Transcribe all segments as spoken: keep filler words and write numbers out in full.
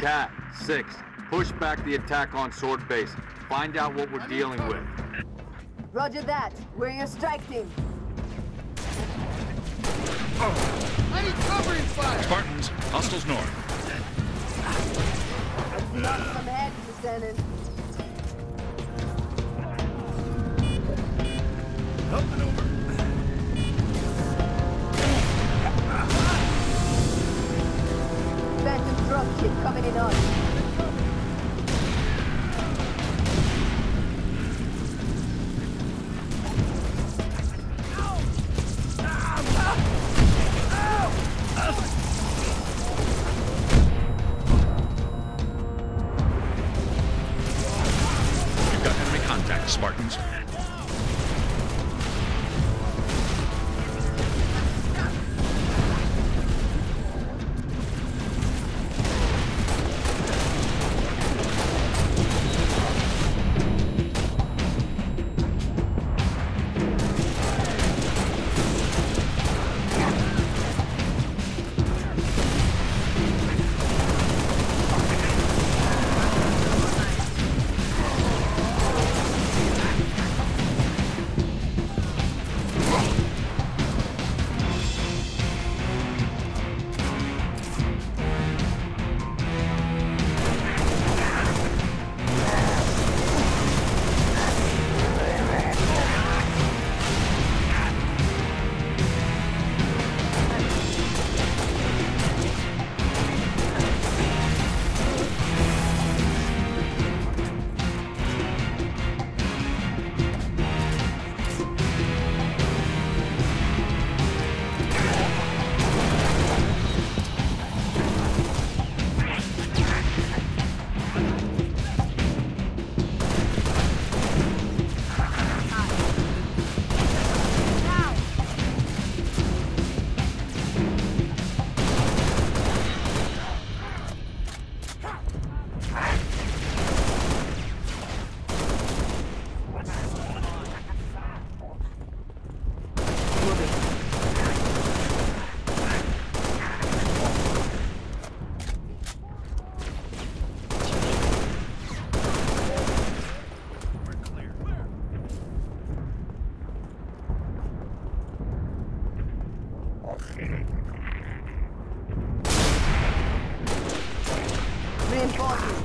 Cat, six. Push back the attack on Sword Base. Find out what we're dealing with. Roger that. We're your strike team. I need covering fire! Spartans, hostiles north. Let's knock some heads, Lieutenant. Up and over. Phantom dropship coming in on. You've got enemy contact, Spartans. Reinforcements.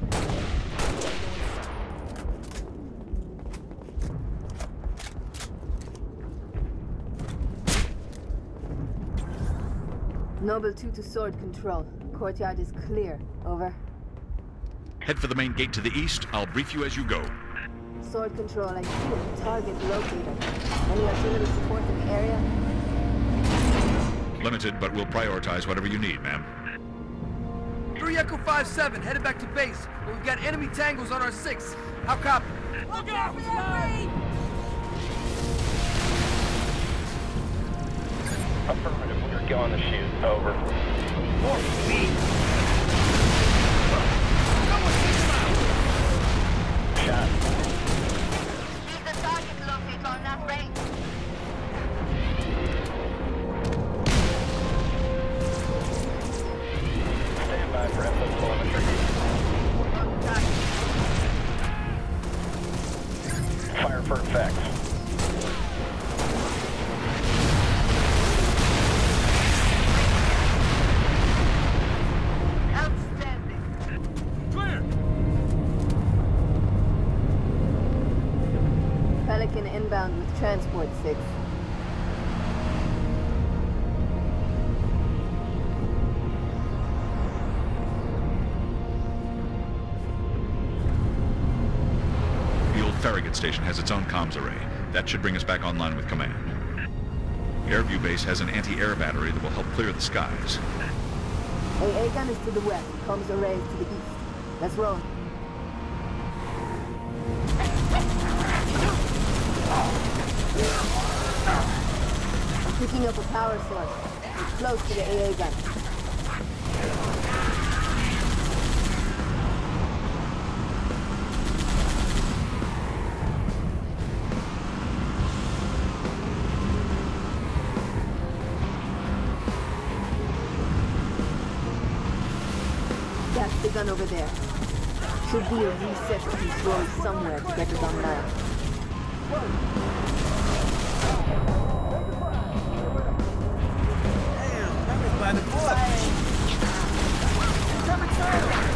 Noble two to Sword Control. Courtyard is clear. Over. Head for the main gate to the east. I'll brief you as you go. Sword Control, I see a target locator. Any artillery support in the area? Limited, but we'll prioritize whatever you need, ma'am. three Echo five seven, headed back to base. But we've got enemy tangles on our six. How copy? Look out! Affirmative, we're going to shoot. Over. More speed! Someone take him out! Shot. See the target locator on that range. Stand by for input telemetry. Fire for effect. Inbound with Transport six. The old Farragut station has its own comms array. That should bring us back online with command. Airview Base has an anti-air battery that will help clear the skies. A A gun is to the west. Comms array is to the east. Let's roll. Picking up a power source. It's close to the A A gun. That's the gun over there. Should be a reset control somewhere to get it online. Damn, that was by the book. Come inside.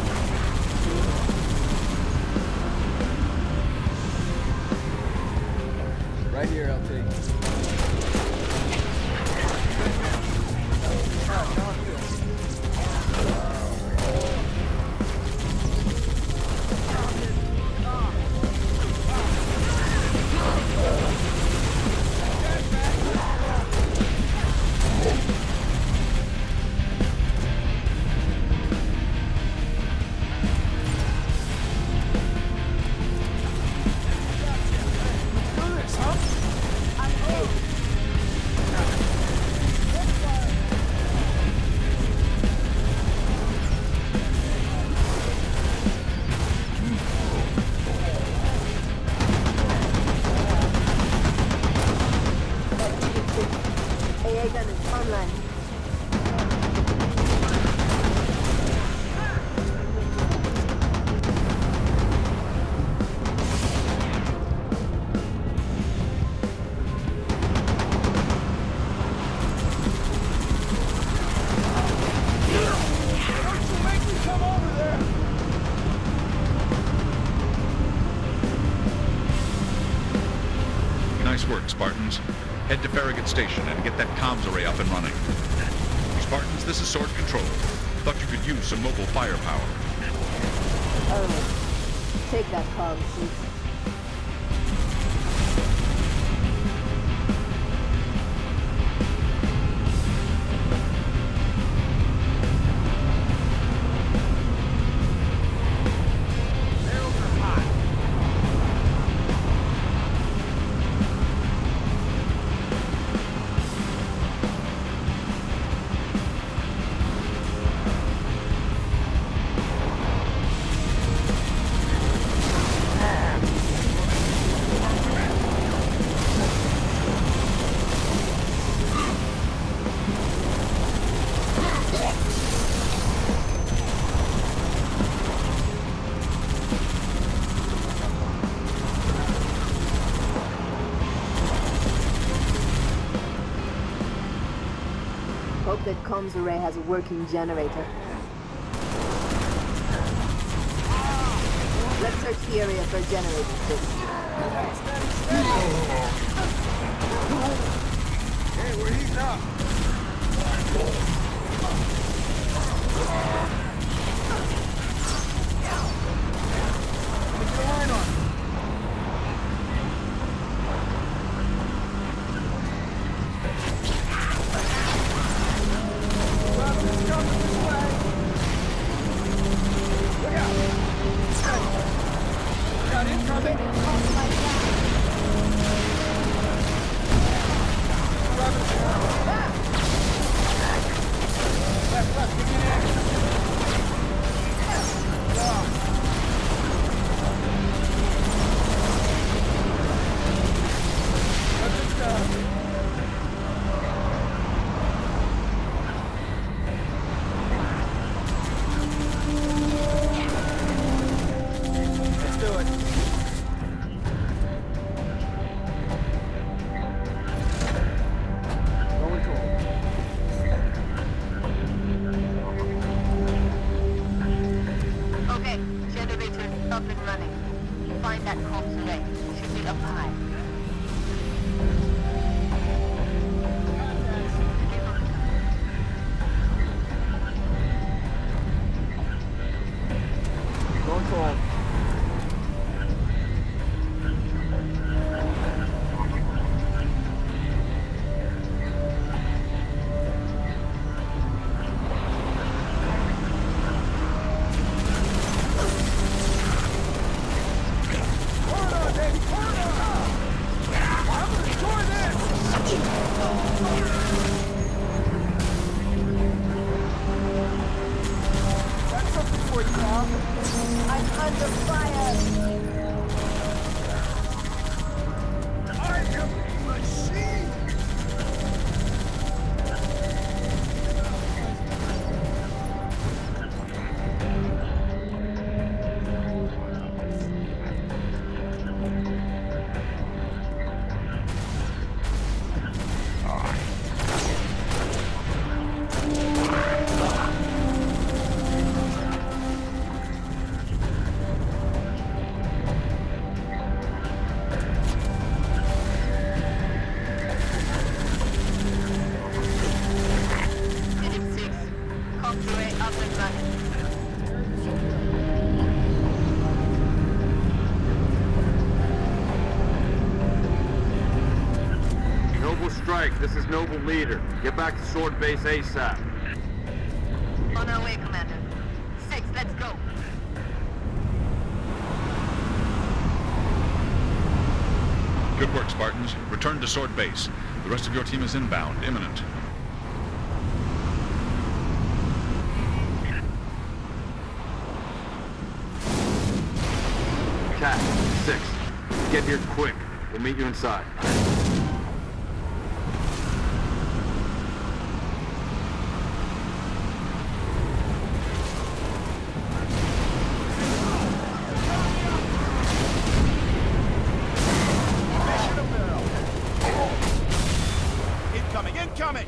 Right here, L T. Spartans, head to Farragut Station and get that comms array up and running. Spartans, this is Sword Control. Thought you could use some mobile firepower. Oh, take that comm suit. Hope that comms array has a working generator. Let's search the area for a generator too. Hey, we're heating up. Put your line on. Up and running. Noble strike, this is Noble leader. Get back to Sword Base ASAP. On our way, Commander. Six, let's go. Good work, Spartans. Return to Sword Base. The rest of your team is inbound, imminent. Cat, six. Get here quick. We'll meet you inside. Incoming, incoming!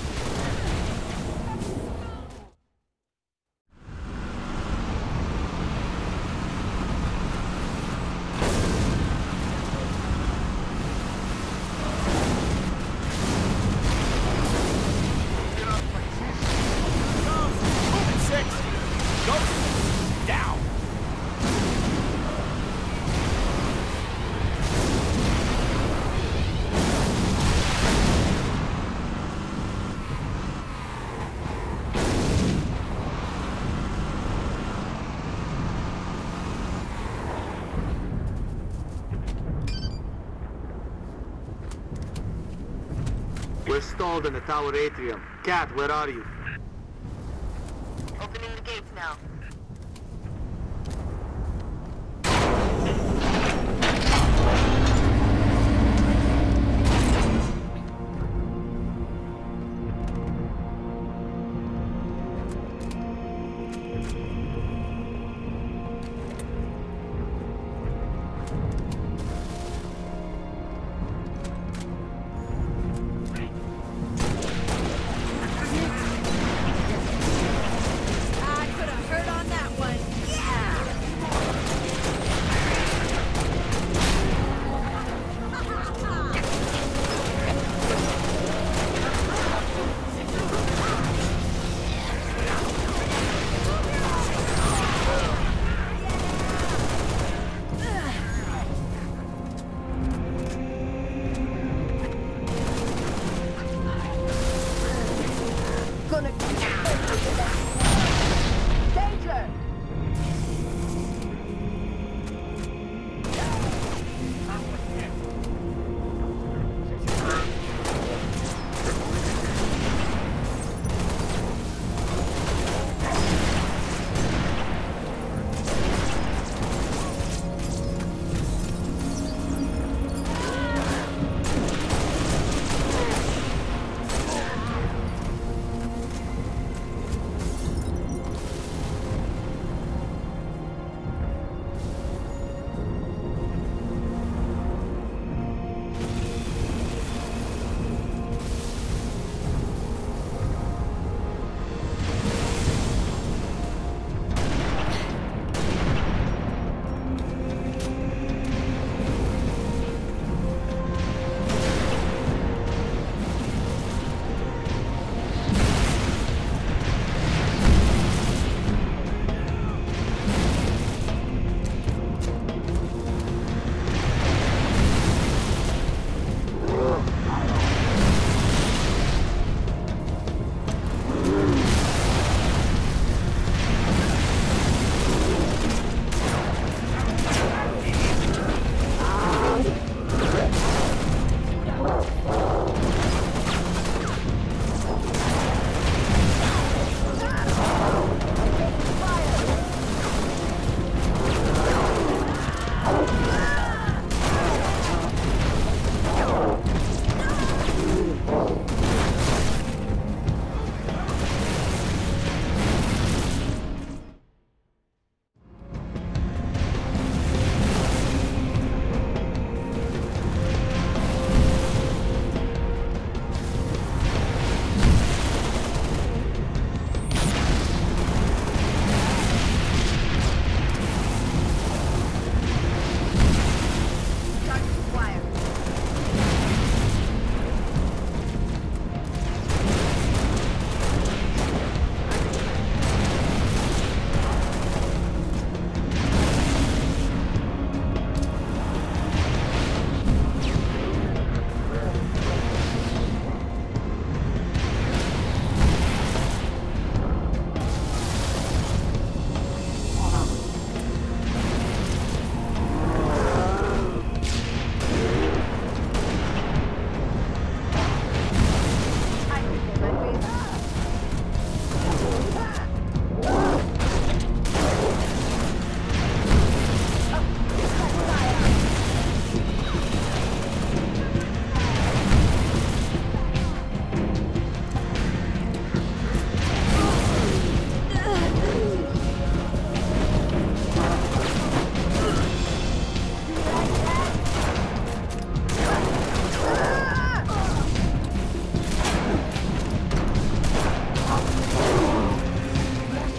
We're stalled in the tower atrium. Cat, where are you? Opening the gates now.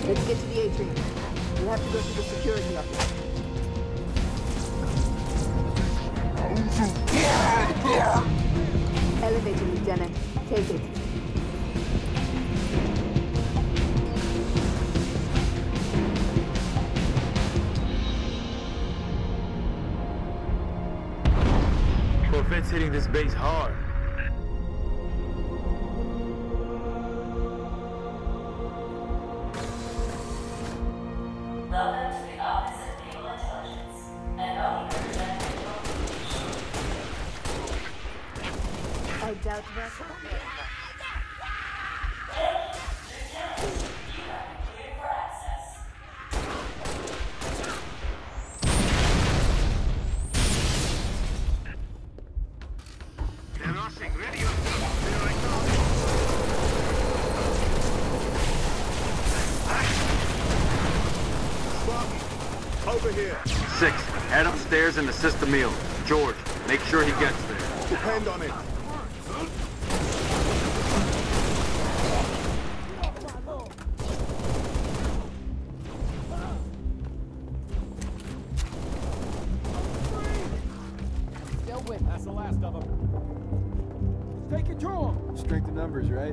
Let's get to the atrium. We'll have to go through the security office. Elevator, Lieutenant. Take it. Corvette's hitting this base hard. Welcome to the Office of Naval Intelligence, and O N I representative. I doubt that. Lieutenant, you have been cleared for access. They're rushing. Ready up. There I go. Over here. Six, head upstairs and assist the meal. George, make sure he gets there. Depend on it. Still with. That's the last of them. Let's take it to them. Strength in numbers, right?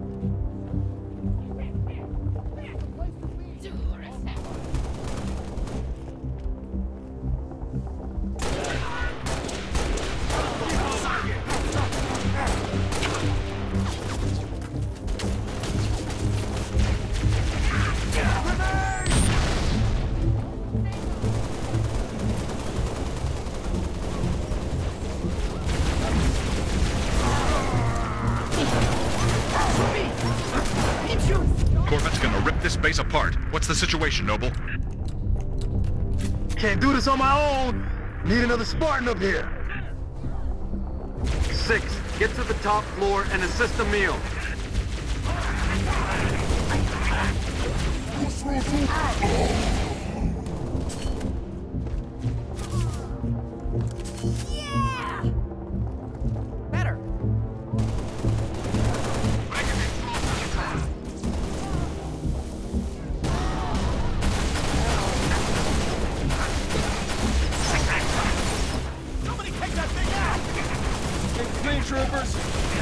Corvette's gonna rip this base apart. What's the situation, Noble? Can't do this on my own. Need another Spartan up here. Six, get to the top floor and assist the meal. Better. Somebody take that thing out! Get clean, troopers!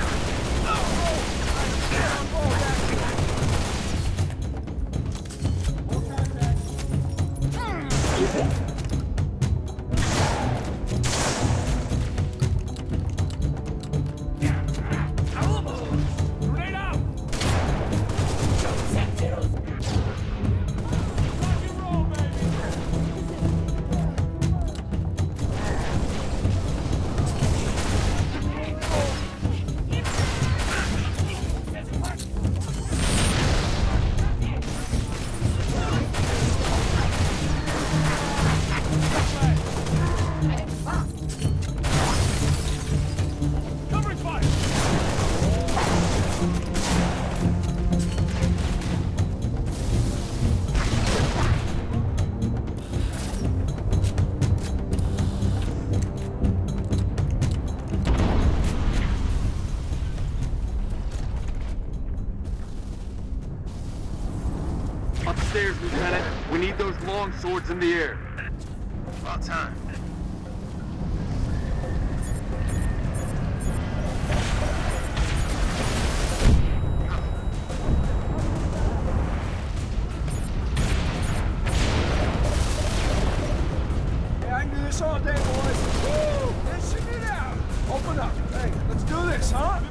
Grenade out! Rock and roll, baby! Covering fire! Upstairs, Lieutenant. We need those long swords in the air. About time. Yeah, I can do this all day, boys. Woo! Listen it out. Open up. Hey, let's do this, huh?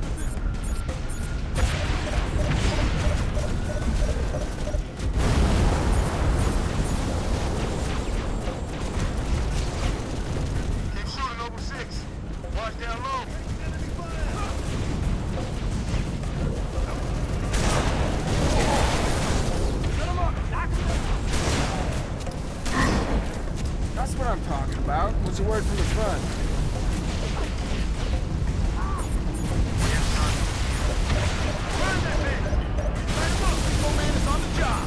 Keep shooting, Noble Six. Watch down low. That's what I'm talking about. What's the word from the front? Burn that thing! Light him up! This old man is on the job!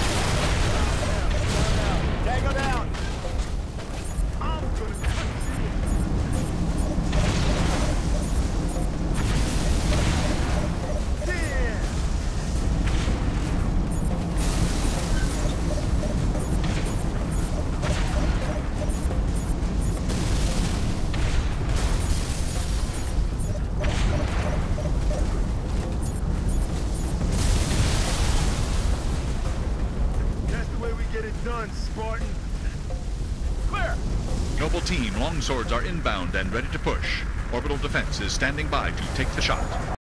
Tango down! I'm gonna cut you! Damn! done, Spartan. Clear! Noble team, longswords are inbound and ready to push. Orbital defense is standing by to take the shot.